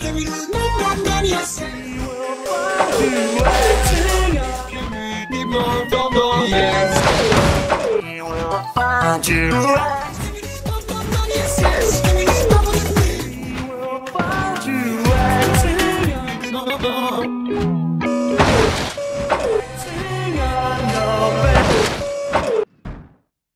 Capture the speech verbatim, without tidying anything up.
Yes. Need more from the yes. We will find you. Yes, yes. We will find you.